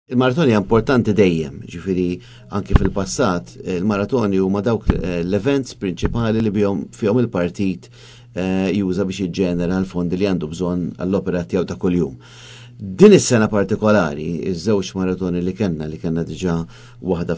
Il-maratoni importanti dejjem, ġifiri anke fil-passat, il-maratoni huma dawk l-events prinċipali li fihom il-partit juża biex jiġġenera l-fondi li għandu bżonn għall-opera tiegħu ta' kuljum. Din is-sena partikolari, iż-żewġ maratoni li kellna diġà waħda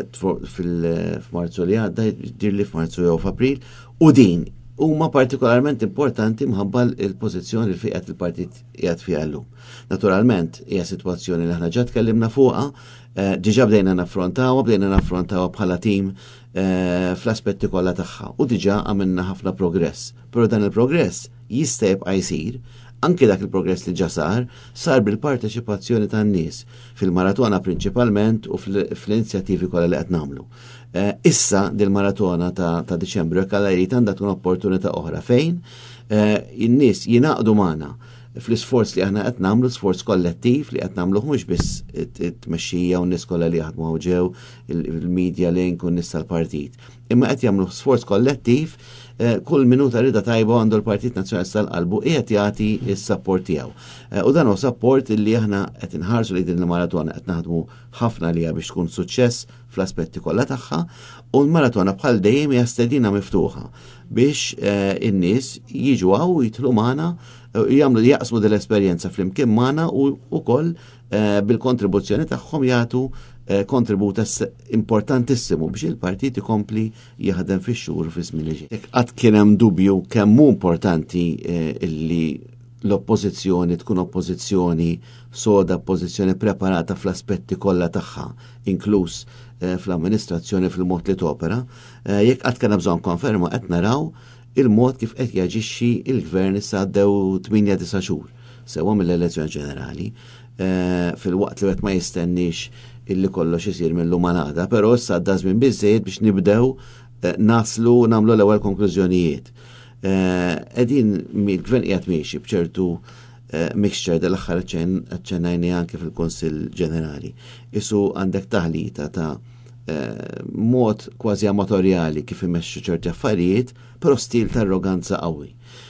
f'Marzu li għadda, dirli f'Marzu jew f'April, u din huma partikolarment importanti mħabba il-pożizzjoni li fiqet il-partit qiegħed fiha llum. Naturalment, hija sitwazzjoni li aħna ġa tkellimna fuqha, diġà bdejna naffrontawha bħala tim fl-aspetti kollha tagħha u diġà għamilna ħafna progress. Però dan il-progress jista' jibqa' jsir anke dak il-progress li ġa sar bil-parteċipazzjoni tan-nies fil-maratona prinċipalment u fl-inizjattivi kollha li qed nagħmlu. Issa dil-maratona ta' Diċembru jekk alla jrid għandha tkun opportunità oħra fejn in-nies jingħaqdu magħna fl-isforz li aħna qed nagħmlu, sforz kollettiv li qed nagħmlu mhux biss it-tmexxija u n-nies kollha li jaħdmu ġew il-media link u n-nies tal-partit. Imma qed jagħmlu sforz kollettiv kull minuta rida tajba għandu l-Partit Nazzjonalista tal-qalbu qiegħed jagħti s-sapport tiegħu. U dan hu sapport li aħna qed inħarsu li din il-maratona qed naħdmu ħafna liha biex tkun suċċess fl-aspetti kollha tagħha u l-maratona bħal dejjem hija stedina miftuħa biex in-nies jiġu u jidħlu magħna jaqsmu dell-esperjenza flimkien magħna u wkoll bil-kontribuzzjoni tagħhom jagħtu kontribut importantissimu biex il-partit ikompli jaħdem fix-xhur u fis-żmien li ġej. Jekk qatt kien hemm dubju kemm hu importanti illi l-oppożizzjoni tkun oppożizzjoni soda, oppożizzjoni preparata fl-aspetti kollha tagħha, inkluż fl-amministrazzjoni fil-mod li topera, jekk qatt kien bżonn konferma qed naraw il-mod kif qed jaġixxi il-gvern issa għaddew 8-9 xhur sewwa mill-elezzjoni ġenerali fil-waqt li qed ma jistennix illi kollox isir mill-lum għal-għada, però issa għadda żmien biżżejjed biex nibdew naslu nagħmlu l-ewwel konklużjonijiet. Qegħdin il-gvern qiegħed miexi b'ċertu mixture dal-aħħar aċċennajni anke fil-Kunsill Ġenerali. Isu għandek taħlita ta' mod kważi amatorjali kif imexxu ċerti affarijiet, però stil ta' arroganza qawwi.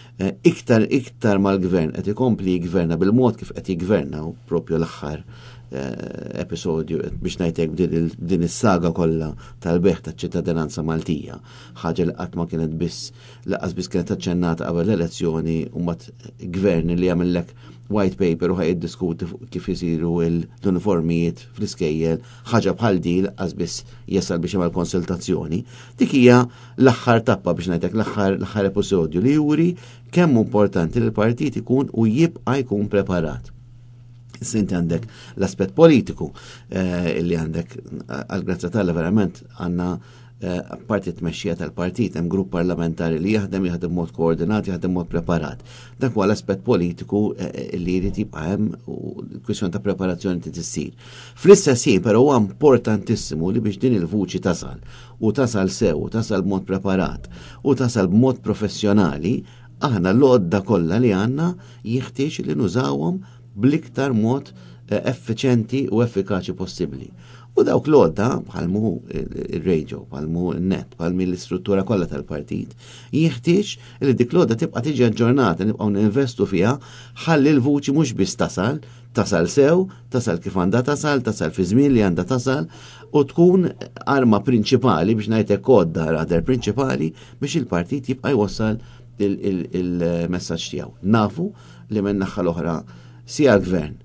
Iktar mal-gvern qed ikompli jgverna bil-mod kif qed jgverna u propju l-aħħar episodju biex ngħidlek din is-saga kollha tal-beħ taċ-ċittadinanza Maltija. Ħaġa li qatt ma kienet laqas biss kienet aċċennata qabel l-elezzjoni u mbagħad gvern li jagħmellek white paper u ħajiddiskuti kif isiru l-uniformijiet fl-iskejjel, ħaġa bħal din laqas biss jasal biex jagħmel konsultazzjoni. Dik hija l-aħħar tappa biex ngħidlek l-aħħar episodju li juri kemm importanti li l-partit ikun u jibqa' jkun preparat. Inti għandek l-aspett politiku li għandek għal-grazza tagħha verament għandna parti tmexxija tal-partit, hemm grupp parlamentari li jaħdem mod koordinat, jaħdem mod preparat. Dak huwa l-aspett politiku li jrid jibqa' hemm u kwistjoni ta' preparazzjoni tissir. Fl-istess ħin però huwa importantissimu li biex din il-vuċi tasal u tasal sew, u tasal b'mod preparat u tasal b'mod professjonali, aħna l-għodda kollha li għandna jeħtieġ li nużawhom bl-iktar mod effiċenti u effikaċi possibbli. U dawk l-għodda bħalmu il-radio, bħalmu il-net, bħalmu l-istruttura kollha tal-partit, jeħtieġ li dik l-għodda tibqa' tiġi aġġornata, nibqgħu ninvestu fiha ħalli l-vuċi mhux biss tasal sew, tasal kif għandha tasal fi żmien li għandha tasal u tkun arma prinċipali biex ngħidlek għodda radar prinċipali biex il-partit jibqa' jwassal il-messaġġ tiegħu. Nafu li minn naħa l-oħra sija l-gvern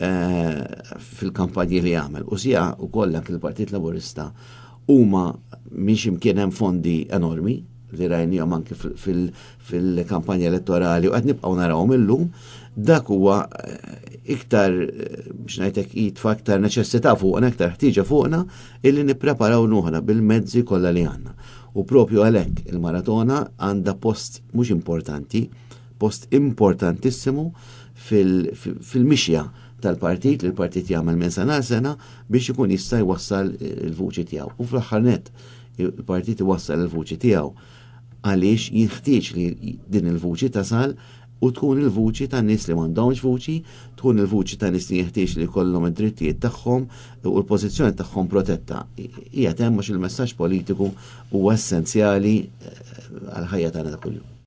fil-kampanji li jagħmel u sija wkoll anke il-Partit Laburista huma mhix imkien hemm fondi enormi li rajnihom anke fil-kampanja elettorali u qed nibqgħu narawhom illum, dak huwa iktar biex ngħidlek jitfa' aktar neċessità fuqna, iktar ħtieġa fuqna illi nippreparaw nuħna bil-mezzi kollha li għandna. U propju għalhekk il-maratona għandha post mhux importanti, post importantissimu fil-mixja tal-partit li l-partit jagħmel minn sena sena biex ikun jista' jwassal il-vuċi tiegħu. U fl-aħħar nett il-partit iwassal il-vuċi tiegħu għaliex jeħtieġ li din il-vuċi tasal u tkun il-vuċi ta' nies li m'għandhomx vuċi, tkun il-vuċi ta' nies li jeħtieġ li jkollhom id-drittijiet tagħhom u l-pożizzjoni tagħhom protetta. Hija hemm il-messaġġ politiku huwa essenzjali għal ħajja tagħna ta' kuljum.